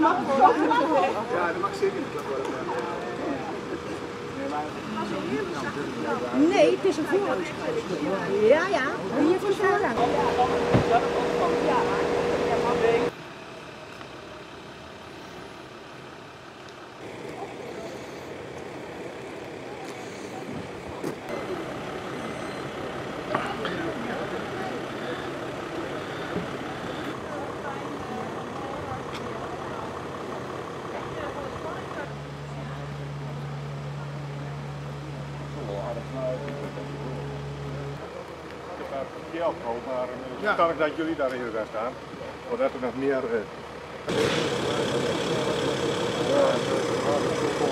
Ja, dat mag zeker niet worden. Nee, het is een voorrangshuis. Ja, ja, hier voor voorrang. Maar verstandig dat jullie daar hier staan, zodat er nog meer